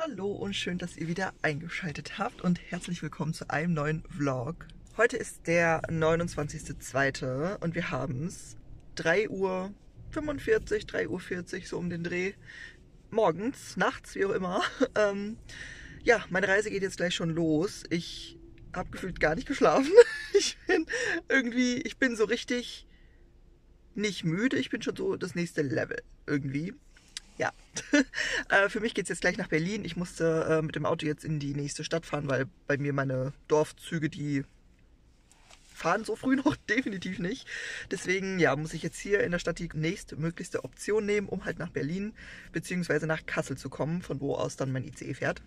Hallo und schön, dass ihr wieder eingeschaltet habt und herzlich willkommen zu einem neuen Vlog. Heute ist der 29.02. und wir haben es 3:45 Uhr, 3:40 Uhr, so um den Dreh. Morgens, nachts, wie auch immer. Ja, meine Reise geht jetzt gleich schon los. Ich habe gefühlt gar nicht geschlafen. Ich bin so richtig nicht müde, ich bin schon so das nächste Level irgendwie. Ja, für mich geht es jetzt gleich nach Berlin. Ich musste mit dem Auto jetzt in die nächste Stadt fahren, weil bei mir meine Dorfzüge, die fahren so früh noch definitiv nicht. Deswegen ja, muss ich jetzt hier in der Stadt die nächstmöglichste Option nehmen, um halt nach Berlin bzw. nach Kassel zu kommen, von wo aus dann mein ICE fährt.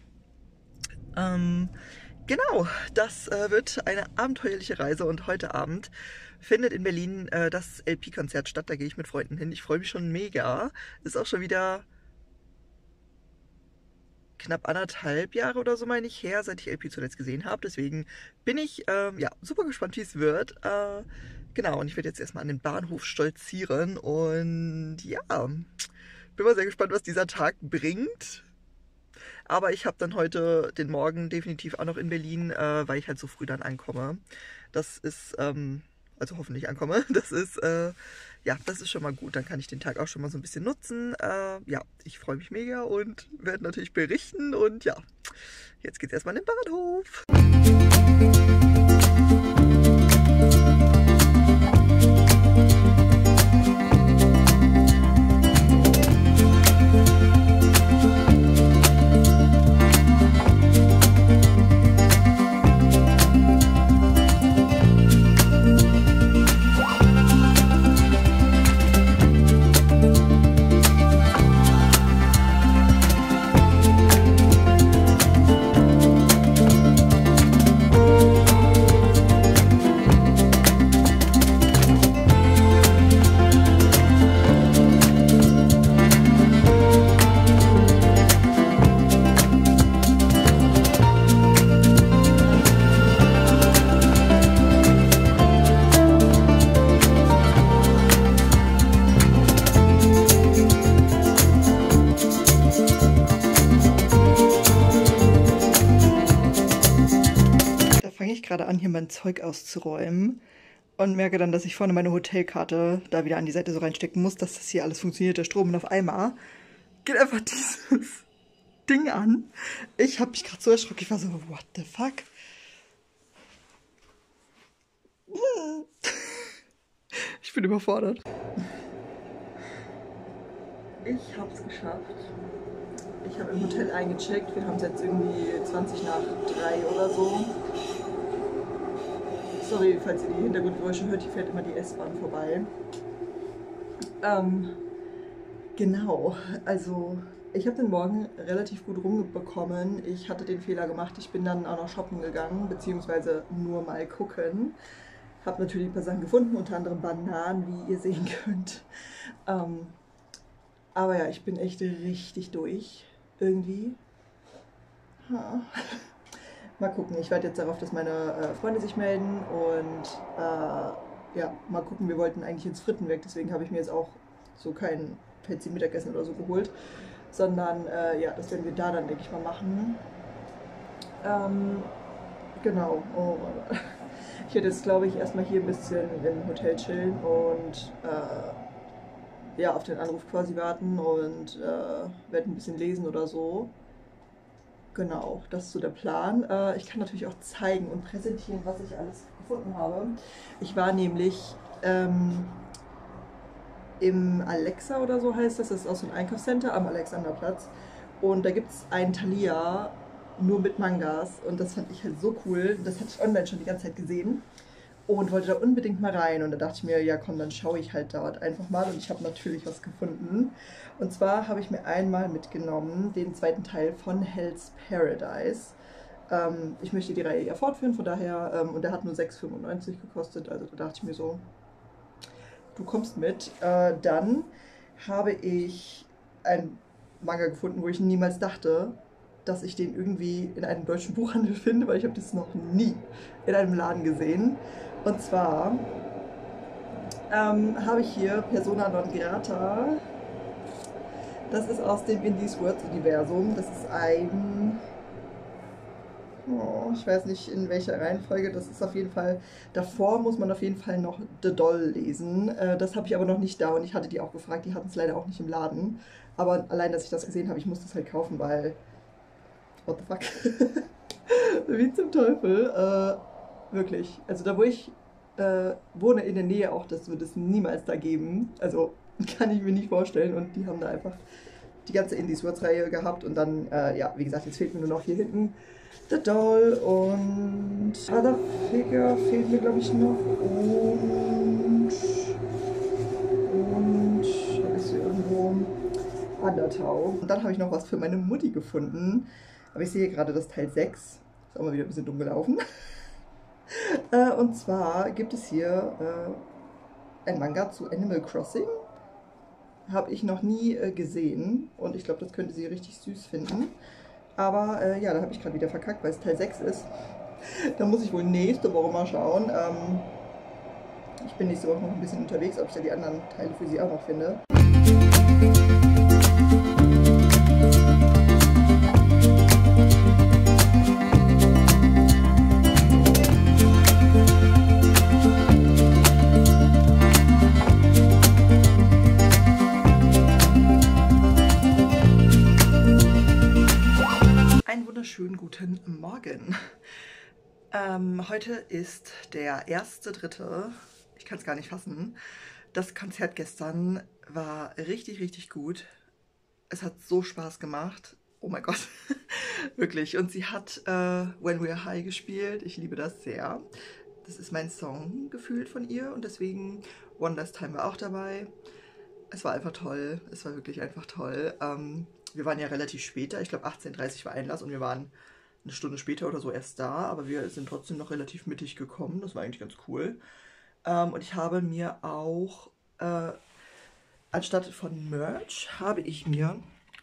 Genau, das wird eine abenteuerliche Reise und heute Abend findet in Berlin das LP-Konzert statt. Da gehe ich mit Freunden hin. Ich freue mich schon mega. Ist auch schon wieder knapp 1,5 Jahre oder so, meine ich, her, seit ich LP zuletzt gesehen habe. Deswegen bin ich ja, super gespannt, wie es wird. Genau, und ich werde jetzt erstmal an den Bahnhof stolzieren. Und ja, bin mal sehr gespannt, was dieser Tag bringt. Aber ich habe dann heute den Morgen definitiv auch noch in Berlin, weil ich halt so früh dann ankomme. Das ist, also hoffentlich ankomme, das ist, ja, das ist schon mal gut. Dann kann ich den Tag auch schon mal so ein bisschen nutzen. Ja, ich freue mich mega und werde natürlich berichten. Und ja, jetzt geht's erstmal in den Bahnhof. Gerade an, hier mein Zeug auszuräumen und merke dann, dass ich vorne meine Hotelkarte da wieder an die Seite so reinstecken muss, dass das hier alles funktioniert, der Strom, und auf einmal geht einfach dieses Ding an. Ich habe mich gerade so erschrocken, ich war so, what the fuck? Ich bin überfordert. Ich habe es geschafft. Ich habe im Hotel eingecheckt, wir haben es jetzt irgendwie 3:20 oder so. Sorry, falls ihr die Hintergrundgeräusche hört, hier fährt immer die S-Bahn vorbei. Genau, also ich habe den Morgen relativ gut rumbekommen. Ich hatte den Fehler gemacht, ich bin dann auch noch shoppen gegangen, beziehungsweise nur mal gucken. Habe natürlich ein paar Sachen gefunden, unter anderem Bananen, wie ihr sehen könnt. Aber ja, ich bin echt richtig durch, irgendwie. Mal gucken, ich warte jetzt darauf, dass meine Freunde sich melden und ja, mal gucken, wir wollten eigentlich ins Frittenwerk, deswegen habe ich mir jetzt auch so kein fancy Mittagessen oder so geholt, sondern ja, das werden wir da dann, denke ich mal, machen. Genau, oh, ich werde jetzt, glaube ich, erstmal hier ein bisschen im Hotel chillen und ja, auf den Anruf quasi warten und werde ein bisschen lesen oder so. Genau, das ist so der Plan. Ich kann natürlich auch zeigen und präsentieren, was ich alles gefunden habe. Ich war nämlich im Alexa oder so heißt das. Das ist auch so ein Einkaufscenter am Alexanderplatz. Und da gibt es einen Thalia nur mit Mangas. Und das fand ich halt so cool. Das hatte ich online schon die ganze Zeit gesehen. Und wollte da unbedingt mal rein. Und da dachte ich mir, ja komm, dann schaue ich halt dort einfach mal. Und ich habe natürlich was gefunden. Und zwar habe ich mir einmal mitgenommen den zweiten Teil von Hell's Paradise. Ich möchte die Reihe ja fortführen, von daher, und der hat nur 6,95 gekostet. Also da dachte ich mir so, du kommst mit. Dann habe ich einen Manga gefunden, wo ich niemals dachte, dass ich den irgendwie in einem deutschen Buchhandel finde, weil ich habe das noch nie in einem Laden gesehen. Und zwar habe ich hier Persona non grata Das ist aus dem In These Words Universum. Das ist ein... Oh, ich weiß nicht in welcher Reihenfolge. Das ist auf jeden Fall... Davor muss man auf jeden Fall noch The Doll lesen. Das habe ich aber noch nicht da und ich hatte die auch gefragt. Die hatten es leider auch nicht im Laden. Aber allein, dass ich das gesehen habe, ich musste es halt kaufen, weil... What the fuck? Wie zum Teufel. Wirklich. Also da, wo ich wohne in der Nähe auch, das wird es niemals da geben. Also kann ich mir nicht vorstellen. Und die haben da einfach die ganze In These Words Reihe gehabt. Und dann, ja, wie gesagt, jetzt fehlt mir nur noch hier hinten The Doll und Other Figure fehlt mir, glaube ich, noch. Und habe ich so irgendwo Undertow. Und dann habe ich noch was für meine Mutti gefunden. Aber ich sehe gerade das Teil 6. Ist auch mal wieder ein bisschen dumm gelaufen. Und zwar gibt es hier ein Manga zu Animal Crossing. Habe ich noch nie gesehen. Und ich glaube, das könnte sie richtig süß finden. Aber ja, da habe ich gerade wieder verkackt, weil es Teil 6 ist. Da muss ich wohl nächste Woche mal schauen. Ich bin nächste Woche noch ein bisschen unterwegs, ob ich da die anderen Teile für sie auch noch finde. Schönen guten Morgen. Heute ist der 1.3. Ich kann es gar nicht fassen. Das Konzert gestern war richtig, richtig gut. Es hat so Spaß gemacht. Oh mein Gott. Wirklich. Und sie hat When We're High gespielt. Ich liebe das sehr. Das ist mein Song gefühlt von ihr und deswegen One Last Time war auch dabei. Es war einfach toll. Es war wirklich einfach toll. Wir waren ja relativ später, ich glaube 18:30 Uhr war Einlass und wir waren eine Stunde später oder so erst da, aber wir sind trotzdem noch relativ mittig gekommen, das war eigentlich ganz cool. Und ich habe mir auch, anstatt von Merch, habe ich mir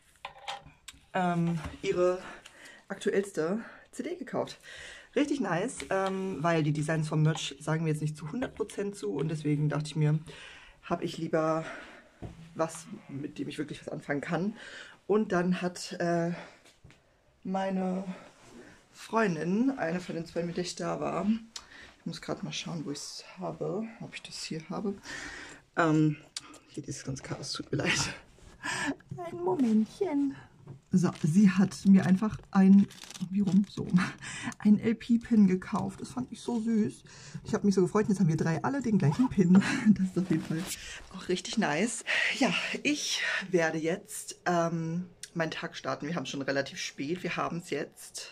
ihre aktuellste CD gekauft. Richtig nice, weil die Designs vom Merch sagen mir jetzt nicht zu 100% zu und deswegen dachte ich mir, habe ich lieber was, mit dem ich wirklich was anfangen kann. Und dann hat meine Freundin, eine von den zwei, mit der ich da war, ich muss gerade mal schauen, wo ich es habe, ob ich das hier habe. Hier dieses ganze Chaos, tut mir leid. Ein Momentchen. So, sie hat mir einfach ein LP-Pin gekauft. Das fand ich so süß. Ich habe mich so gefreut. Jetzt haben wir drei alle den gleichen Pin. Das ist auf jeden Fall auch richtig nice. Ja, ich werde jetzt meinen Tag starten. Wir haben schon relativ spät. Wir haben es jetzt.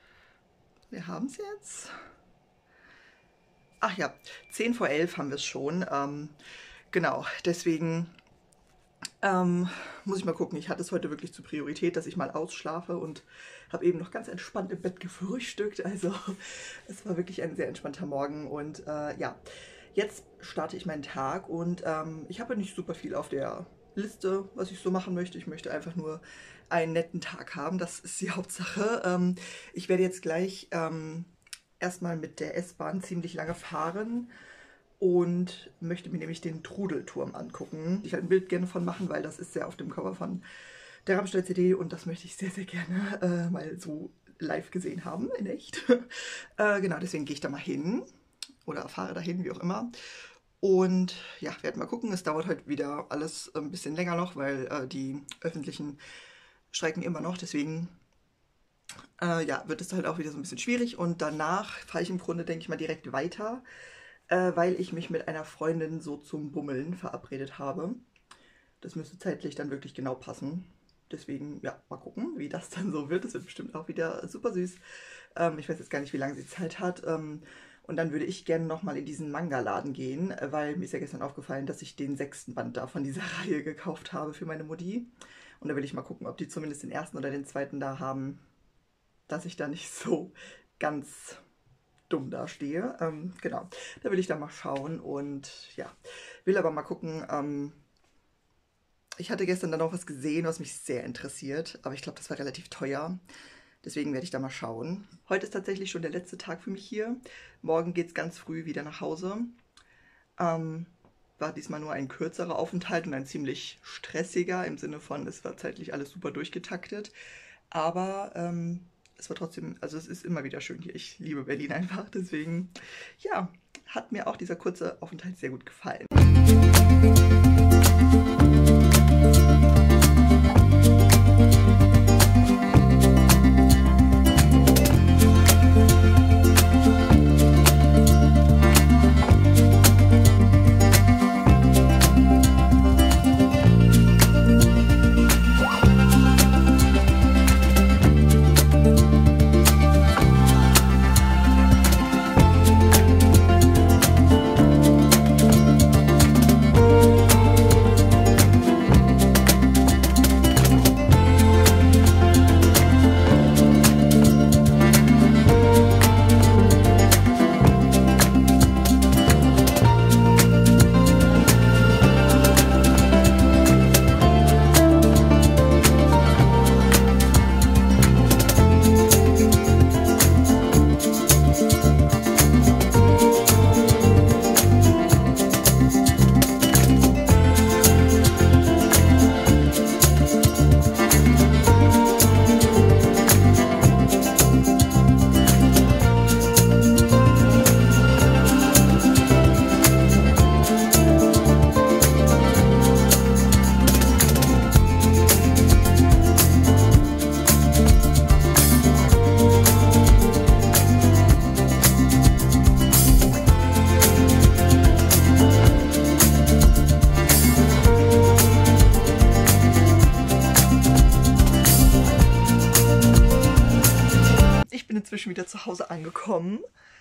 Ach ja, 10:11 haben wir es schon. Genau, deswegen muss ich mal gucken. Ich hatte es heute wirklich zur Priorität, dass ich mal ausschlafe und habe eben noch ganz entspannt im Bett gefrühstückt. Also es war wirklich ein sehr entspannter Morgen und ja, jetzt starte ich meinen Tag und ich habe nicht super viel auf der Liste, was ich so machen möchte. Ich möchte einfach nur einen netten Tag haben, das ist die Hauptsache. Ich werde jetzt gleich erstmal mit der S-Bahn ziemlich lange fahren und möchte mir nämlich den Trudelturm angucken. Ich halt ein Bild gerne von machen, weil das ist ja auf dem Cover von der Rammstein-CD und das möchte ich sehr, sehr gerne mal so live gesehen haben, in echt. Genau, deswegen gehe ich da mal hin oder fahre dahin, wie auch immer. Und ja, werden mal gucken. Es dauert heute wieder alles ein bisschen länger noch, weil die öffentlichen streiken immer noch. Deswegen ja, wird es halt auch wieder so ein bisschen schwierig. Und danach fahre ich im Grunde, denke ich mal, direkt weiter, weil ich mich mit einer Freundin so zum Bummeln verabredet habe. Das müsste zeitlich dann wirklich genau passen. Deswegen, ja, mal gucken, wie das dann so wird. Das wird bestimmt auch wieder super süß. Ich weiß jetzt gar nicht, wie lange sie Zeit hat. Und dann würde ich gerne nochmal in diesen Manga-Laden gehen, weil mir ist ja gestern aufgefallen, dass ich den 6. Band da von dieser Reihe gekauft habe für meine Mutti. Und da will ich mal gucken, ob die zumindest den 1. oder den 2. da haben, dass ich da nicht so ganz dumm dastehe. Genau, da will ich da mal schauen und ja, will aber mal gucken. Ich hatte gestern dann noch was gesehen, was mich sehr interessiert, aber ich glaube, das war relativ teuer. Deswegen werde ich da mal schauen. Heute ist tatsächlich schon der letzte Tag für mich hier. Morgen geht es ganz früh wieder nach Hause. Was war diesmal nur ein kürzerer Aufenthalt und ein ziemlich stressiger, im Sinne von, es war zeitlich alles super durchgetaktet. Aber es war trotzdem, also es ist immer wieder schön hier. Ich liebe Berlin einfach, deswegen, ja, hat mir auch dieser kurze Aufenthalt sehr gut gefallen. Inzwischen wieder zu Hause angekommen.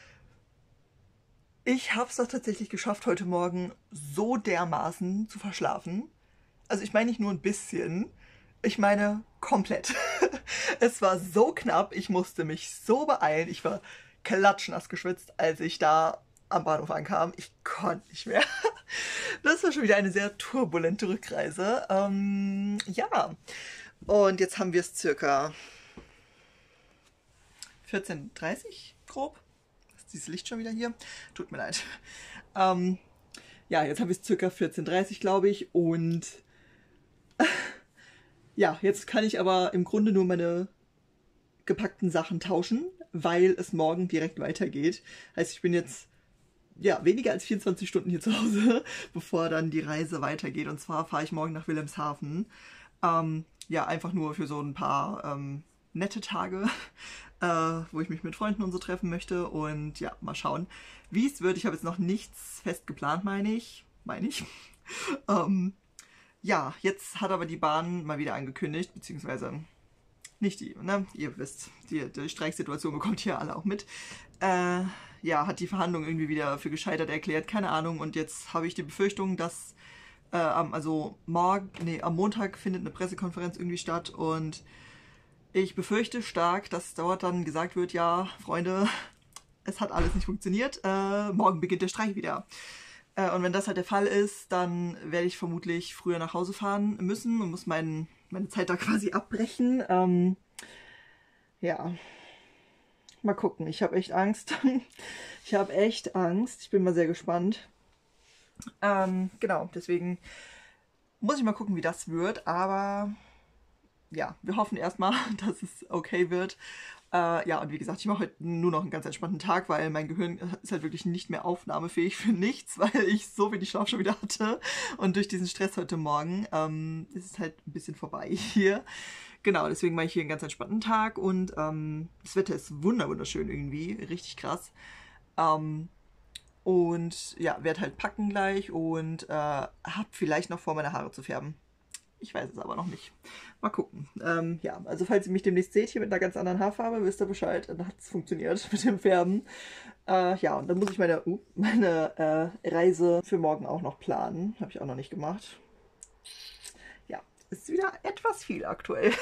Ich habe es doch tatsächlich geschafft, heute Morgen so dermaßen zu verschlafen. Also ich meine nicht nur ein bisschen, ich meine komplett. Es war so knapp, ich musste mich so beeilen. Ich war klatschnass geschwitzt, als ich da am Bahnhof ankam. Ich konnte nicht mehr. Das war schon wieder eine sehr turbulente Rückreise. Ja, und jetzt haben wir es circa 14:30 grob. Ist dieses Licht schon wieder hier? Tut mir leid. Ja, jetzt habe ich es circa 14:30, glaube ich. Und ja, jetzt kann ich aber im Grunde nur meine gepackten Sachen tauschen, weil es morgen direkt weitergeht. Heißt, ich bin jetzt ja weniger als 24 Stunden hier zu Hause, bevor dann die Reise weitergeht. Und zwar fahre ich morgen nach Wilhelmshaven. Ja, einfach nur für so ein paar nette Tage, wo ich mich mit Freunden und so treffen möchte. Und ja, mal schauen, wie es wird. Ich habe jetzt noch nichts fest geplant, meine ich. Ja, jetzt hat aber die Bahn mal wieder angekündigt, beziehungsweise nicht die, ne? Ihr wisst, die Streiksituation bekommt ihr alle auch mit. Ja, hat die Verhandlung irgendwie wieder für gescheitert erklärt, keine Ahnung. Und jetzt habe ich die Befürchtung, dass am Montag findet eine Pressekonferenz irgendwie statt und ich befürchte stark, dass dort dann gesagt wird, ja, Freunde, es hat alles nicht funktioniert, morgen beginnt der Streik wieder. Und wenn das halt der Fall ist, dann werde ich vermutlich früher nach Hause fahren müssen und muss meine Zeit da quasi abbrechen. Ja, mal gucken, ich habe echt Angst. Ich habe echt Angst, ich bin mal sehr gespannt. Genau, deswegen muss ich mal gucken, wie das wird, aber ja, wir hoffen erstmal, dass es okay wird. Ja, und wie gesagt, ich mache heute nur noch einen ganz entspannten Tag, weil mein Gehirn ist halt wirklich nicht mehr aufnahmefähig für nichts, weil ich so wenig Schlaf schon wieder hatte. Und durch diesen Stress heute Morgen ist es halt ein bisschen vorbei hier. Genau, deswegen mache ich hier einen ganz entspannten Tag und das Wetter ist wunderschön irgendwie, richtig krass. Und ja, werde halt packen gleich und habe vielleicht noch vor, meine Haare zu färben. Ich weiß es aber noch nicht. Mal gucken. Ja, also falls ihr mich demnächst seht hier mit einer ganz anderen Haarfarbe, wisst ihr Bescheid. Dann hat es funktioniert mit dem Färben. Ja, und dann muss ich meine Reise für morgen auch noch planen. Habe ich auch noch nicht gemacht. Ja, ist wieder etwas viel aktuell.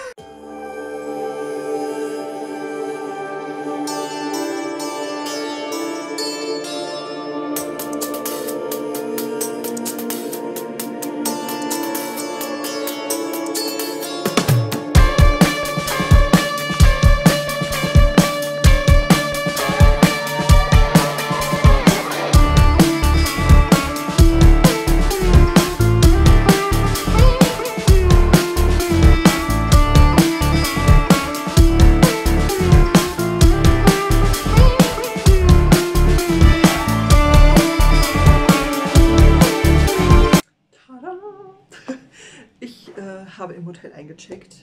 Hotel eingecheckt.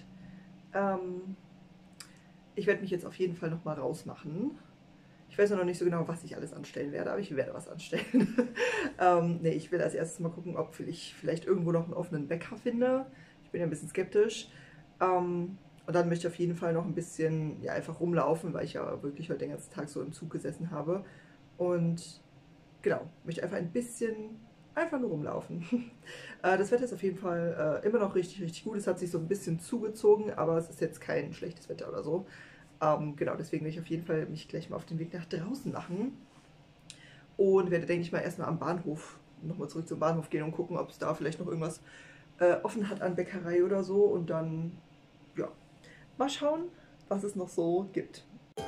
Ich werde mich jetzt auf jeden Fall nochmal rausmachen. Ich weiß noch nicht so genau, was ich alles anstellen werde, aber ich werde was anstellen. Nee, ich will als erstes mal gucken, ob ich vielleicht irgendwo noch einen offenen Bäcker finde. Ich bin ja ein bisschen skeptisch. Und dann möchte ich auf jeden Fall noch ein bisschen, ja, einfach rumlaufen, weil ich ja wirklich heute den ganzen Tag so im Zug gesessen habe. Und genau, möchte einfach ein bisschen, einfach nur rumlaufen. Das Wetter ist auf jeden Fall immer noch richtig, richtig gut. Es hat sich so ein bisschen zugezogen, aber es ist jetzt kein schlechtes Wetter oder so. Genau, deswegen will ich auf jeden Fall mich gleich mal auf den Weg nach draußen machen. Und werde, denke ich mal, erstmal am Bahnhof, nochmal zurück zum Bahnhof gehen und gucken, ob es da vielleicht noch irgendwas offen hat an Bäckerei oder so. Und dann, ja, mal schauen, was es noch so gibt.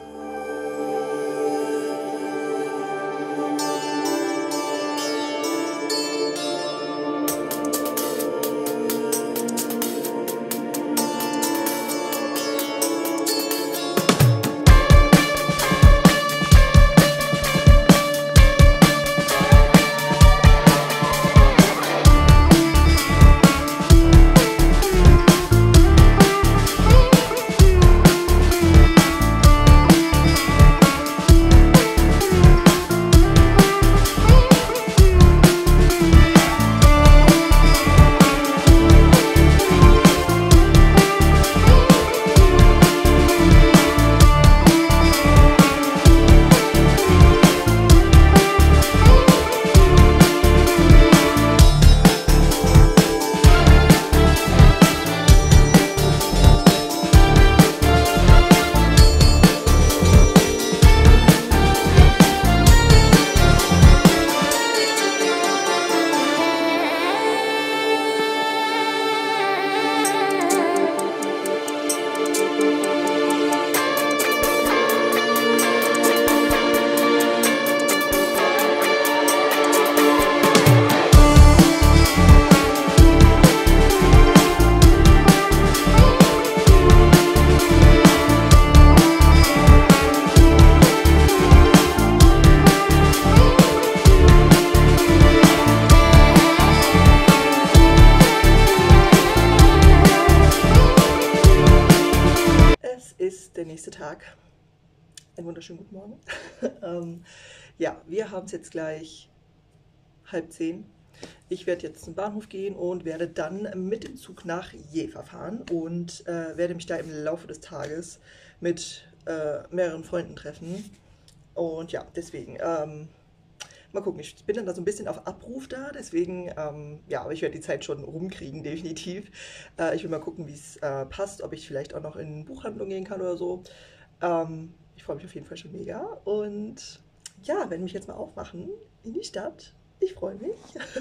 Der nächste Tag. Einen wunderschönen guten Morgen. Ja, wir haben es jetzt gleich 9:30. Ich werde jetzt zum Bahnhof gehen und werde dann mit dem Zug nach Jever fahren und werde mich da im Laufe des Tages mit mehreren Freunden treffen. Und ja, deswegen, mal gucken, ich bin dann da so ein bisschen auf Abruf da, deswegen, ja, aber ich werde die Zeit schon rumkriegen, definitiv. Ich will mal gucken, wie es passt, ob ich vielleicht auch noch in Buchhandlung gehen kann oder so. Ich freue mich auf jeden Fall schon mega und ja, werde mich jetzt mal aufmachen in die Stadt. Ich freue mich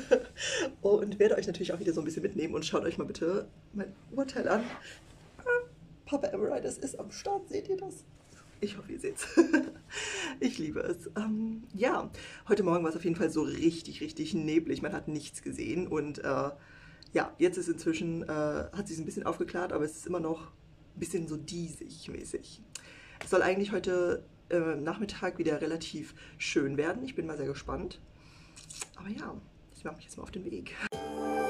und werde euch natürlich auch wieder so ein bisschen mitnehmen und schaut euch mal bitte mein Urteil an. Papa Emeritus ist am Start, seht ihr das? Ich hoffe, ihr seht's. Ich liebe es. Ja, heute Morgen war es auf jeden Fall so richtig, richtig neblig. Man hat nichts gesehen und ja, jetzt ist inzwischen, hat sich ein bisschen aufgeklärt, aber es ist immer noch ein bisschen so diesig mäßig. Es soll eigentlich heute Nachmittag wieder relativ schön werden. Ich bin mal sehr gespannt. Aber ja, ich mache mich jetzt mal auf den Weg.